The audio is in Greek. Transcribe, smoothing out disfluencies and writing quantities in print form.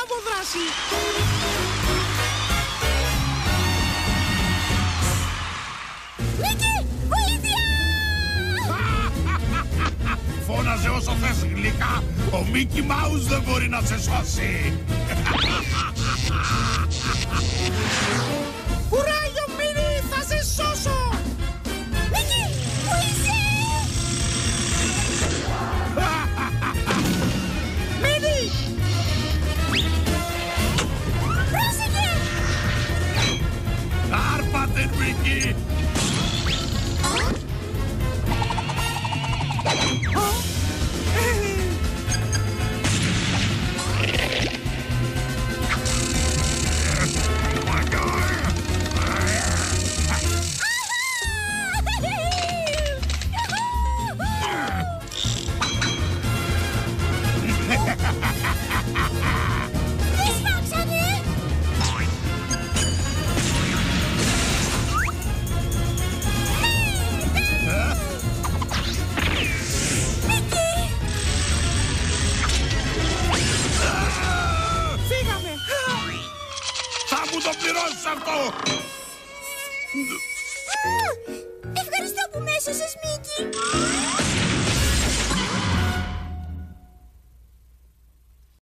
αναλάβω δράση. Μίκη, βοήθεια! Φώναζε όσο θες γλυκά. Ο Μίκι Μάους δεν μπορεί να σε σώσει. Κουράγιο, Μίνι, θα σε σώσω. Μίκη, βοήθησε! Μίνι! Πρόσεχε! Άρπατε, Μίκι. Φύγαμε. Θα μου το πληρώσεις αυτό. Ευχαριστώ που με έσωσες, Μίκη.